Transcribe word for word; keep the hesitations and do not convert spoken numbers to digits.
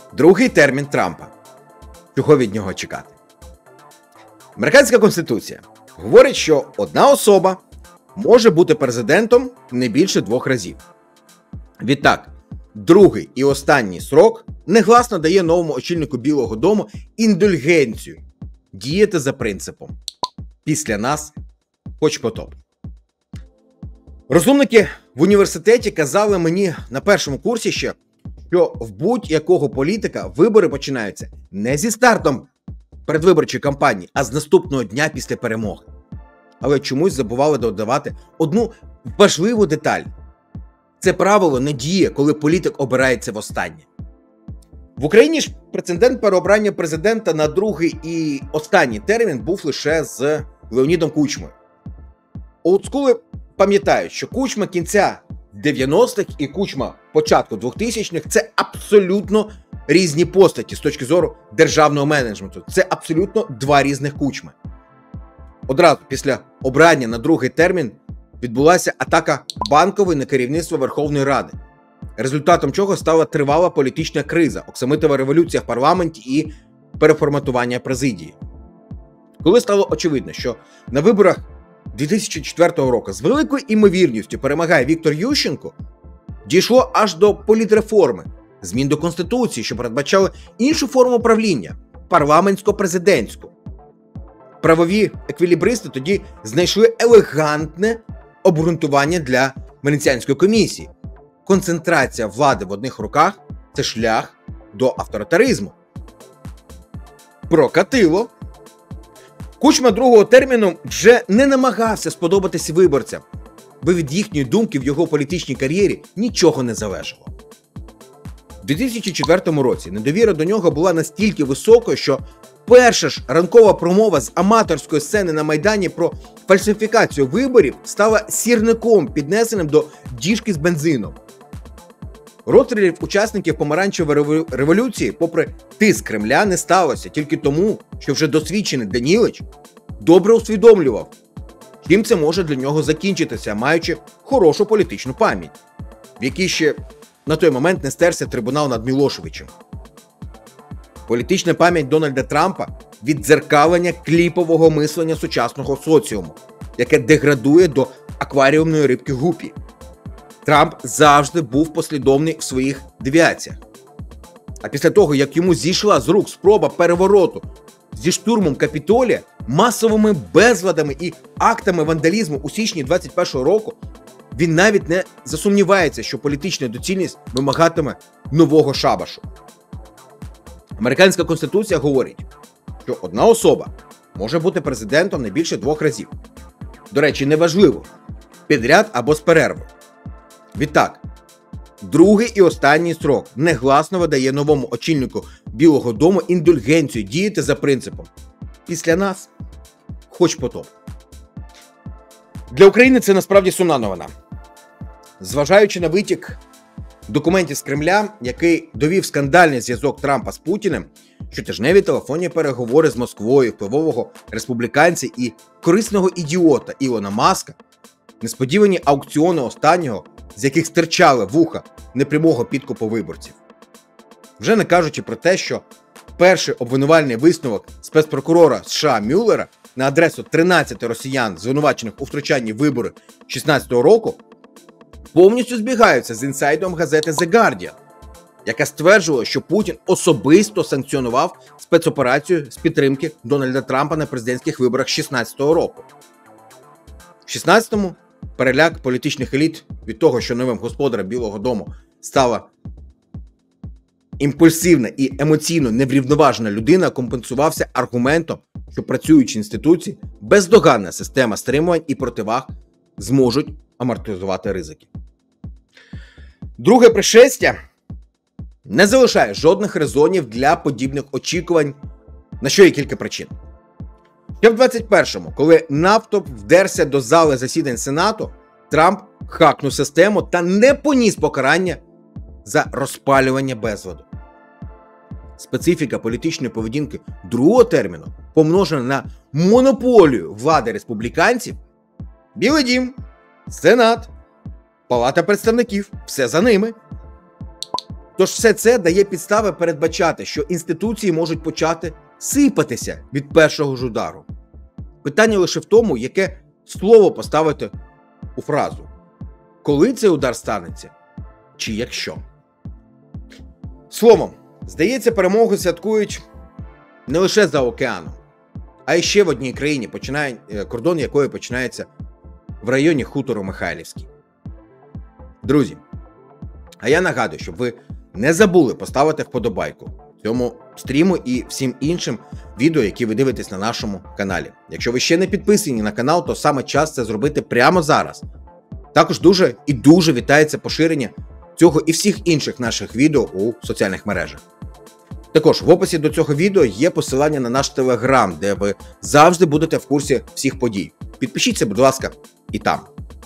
Другий термін Трампа. Чого від нього чекати? Американська Конституція говорить, що одна особа може бути президентом не більше двох разів. Відтак, другий і останній срок негласно дає новому очільнику Білого дому індульгенцію діяти за принципом «після нас хоч потоп». Розумники в університеті казали мені на першому курсі ще, що в будь-якого політика вибори починаються не зі стартом передвиборчої кампанії, а з наступного дня після перемоги. Але чомусь забували додавати одну важливу деталь. Це правило не діє, коли політик обирається востаннє. В Україні ж прецедент переобрання президента на другий і останній термін був лише з Леонідом Кучмою. Олдскули пам'ятають, що Кучма кінця дев'яностих і Кучма початку двохтисячних – це абсолютно різні постаті з точки зору державного менеджменту. Це абсолютно два різних Кучми. Одразу після обрання на другий термін відбулася атака Банкової на керівництво Верховної Ради, результатом чого стала тривала політична криза, оксамитова революція в парламенті і переформатування президії. Коли стало очевидно, що на виборах дві тисячі четвертого року з великою імовірністю перемагає Віктор Ющенко, дійшло аж до політреформи, змін до Конституції, що передбачали іншу форму правління – парламентсько-президентську. Правові еквілібристи тоді знайшли елегантне обґрунтування для Венеціанської комісії. Концентрація влади в одних руках – це шлях до авторитаризму. Прокатило. Кучма другого терміну вже не намагався сподобатись виборцям, бо від їхньої думки в його політичній кар'єрі нічого не залежало. У дві тисячі четвертому році недовіра до нього була настільки високою, що перша ж ранкова промова з аматорської сцени на Майдані про фальсифікацію виборів стала сірником, піднесеним до діжки з бензином. Розстрілів учасників помаранчевої революції, попри тиск Кремля, не сталося тільки тому, що вже досвідчений Данілич добре усвідомлював, чим це може для нього закінчитися, маючи хорошу політичну пам'ять, в якій ще на той момент не стерся трибунал над Мілошевичем. Політична пам'ять Дональда Трампа – віддзеркалення кліпового мислення сучасного соціуму, яке деградує до акваріумної рибки Гупі. Трамп завжди був послідовний в своїх девіаціях. А після того, як йому зійшла з рук спроба перевороту зі штурмом Капітолія, масовими безладами і актами вандалізму у січні двадцять першого року, він навіть не засумнівається, що політична доцільність вимагатиме нового шабашу. Американська Конституція говорить, що одна особа може бути президентом не більше двох разів. До речі, неважливо, підряд або з перервою. Відтак, другий і останній строк негласно видає новому очільнику Білого дому індульгенцію діяти за принципом «після нас хоч потоп». Для України це насправді сумна новина. Зважаючи на витік документів з Кремля, який довів скандальний зв'язок Трампа з Путіним, щотижневі телефонні переговори з Москвою, впливового республіканця і корисного ідіота Ілона Маска, несподівані аукціони останнього, з яких стирчали вуха непрямого підкупу виборців. Вже не кажучи про те, що перший обвинувальний висновок спецпрокурора США Мюллера на адресу тринадцяти росіян, звинувачених у втручанні в вибори шістнадцятого року, повністю збігаються з інсайдом газети The Guardian, яка стверджувала, що Путін особисто санкціонував спецоперацію з підтримки Дональда Трампа на президентських виборах шістнадцятого року. В шістнадцятому переляк політичних еліт від того, що новим господарем Білого дому стала імпульсивна і емоційно неврівноважена людина, компенсувався аргументом, що працюючі інституції, бездоганна система стримувань і противаг зможуть амортизувати ризики. Друге пришестя не залишає жодних резонів для подібних очікувань, на що є кілька причин. Ще в двадцять першому, коли навтоп вдерся до зали засідань Сенату, Трамп хакнув систему та не поніс покарання за розпалювання безладу. Специфіка політичної поведінки другого терміну, помножена на монополію влади республіканців, Білий дім, Сенат, Палата представників – все за ними. Тож все це дає підстави передбачати, що інституції можуть почати сипатися від першого ж удару. Питання лише в тому, яке слово поставити у фразу. Коли цей удар станеться? Чи якщо? Словом, здається, перемогу святкують не лише за океаном, а й ще в одній країні, починає, кордон якої починається в районі хутору Михайлівський. Друзі, а я нагадую, щоб ви не забули поставити вподобайку цьому стріму і всім іншим відео, які ви дивитесь на нашому каналі. Якщо ви ще не підписані на канал, то саме час це зробити прямо зараз. Також дуже і дуже вітається поширення цього і всіх інших наших відео у соціальних мережах. Також в описі до цього відео є посилання на наш телеграм, де ви завжди будете в курсі всіх подій. Підпишіться, будь ласка, і там.